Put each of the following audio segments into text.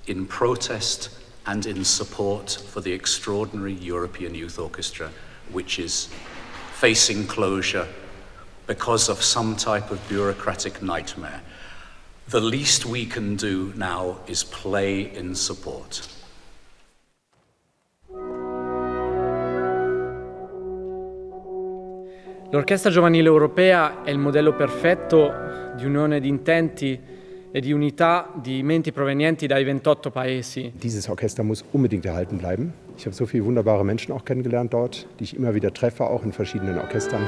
in protest and in support for the extraordinary European Youth Orchestra, which is facing closure because of some type of bureaucratic nightmare. The least we can do now is play in support. L'Orchestra Giovanile Europea è il modello perfetto di unione di intenti e di unità di menti provenienti dai 28 Paesi. Dieses Orchester muss unbedingt erhalten bleiben. Ich habe so viele wunderbare Menschen auch kennengelernt dort, die ich immer wieder treffe, auch in verschiedenen Orchestern.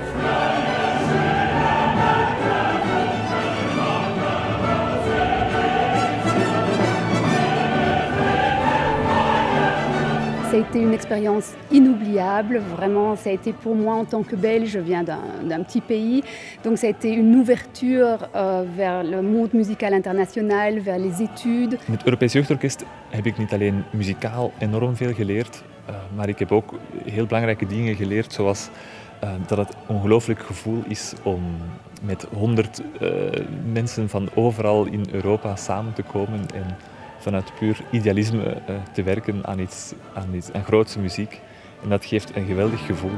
Ça a été une expérience inoubliable, vraiment, ça a été pour moi en tant que Belge, je viens d'un petit pays, donc ça a été une ouverture vers le monde musical international, vers les études. Met het Europees Jeugdorkest heb ik niet alleen muzikaal enorm veel geleerd, maar ik heb ook heel belangrijke dingen geleerd, zoals dat het een ongelooflijk gevoel is om met 100 mensen van overal in Europa samen te komen en vanuit puur idealisme te werken aan grootse muziek. En dat geeft een geweldig gevoel.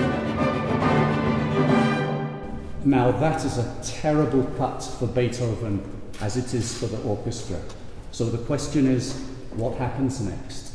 Now that is a terrible cut for Beethoven as it is for the orchestra. So the question is, what happens next?